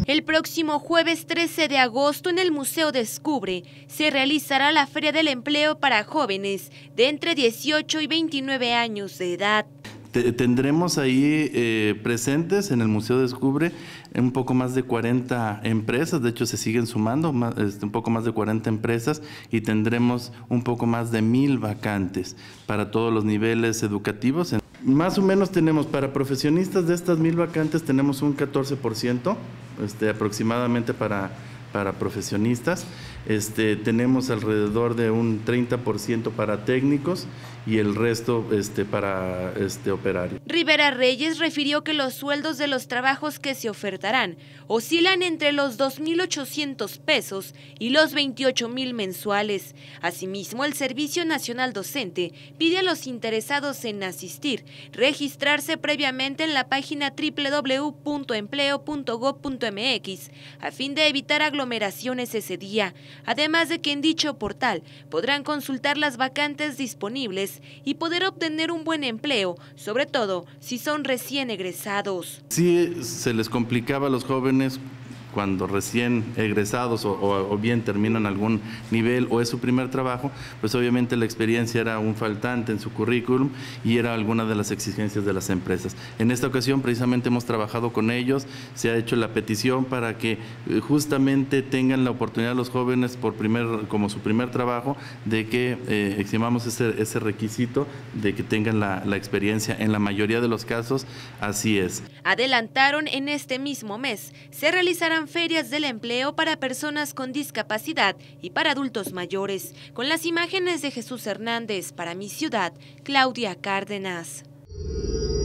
El próximo jueves 13 de agosto en el Museo Descubre se realizará la Feria del Empleo para jóvenes de entre 18 y 29 años de edad. Tendremos ahí presentes en el Museo Descubre un poco más de 40 empresas, de hecho se siguen sumando un poco más de 40 empresas y tendremos un poco más de 1000 vacantes para todos los niveles educativos. Más o menos tenemos para profesionistas de estas 1000 vacantes tenemos un 14% aproximadamente para profesionistas, tenemos alrededor de un 30% para técnicos y el resto para operarios. Rivera Reyes refirió que los sueldos de los trabajos que se ofertarán oscilan entre los 2.800 pesos y los 28.000 mensuales. Asimismo, el Servicio Nacional Docente pide a los interesados en asistir registrarse previamente en la página www.empleo.gov.mx a fin de evitar aglomeraciones ese día, además de que en dicho portal podrán consultar las vacantes disponibles y poder obtener un buen empleo, sobre todo si son recién egresados. Sí, se les complicaba a los jóvenes cuando recién egresados o bien terminan algún nivel o es su primer trabajo, pues obviamente la experiencia era un faltante en su currículum y era alguna de las exigencias de las empresas. En esta ocasión precisamente hemos trabajado con ellos, se ha hecho la petición para que justamente tengan la oportunidad los jóvenes como su primer trabajo de que eximamos ese requisito de que tengan la experiencia. En la mayoría de los casos así es. Adelantaron en este mismo mes se realizarán ferias del empleo para personas con discapacidad y para adultos mayores. Con las imágenes de Jesús Hernández, para Mi Ciudad, Claudia Cárdenas.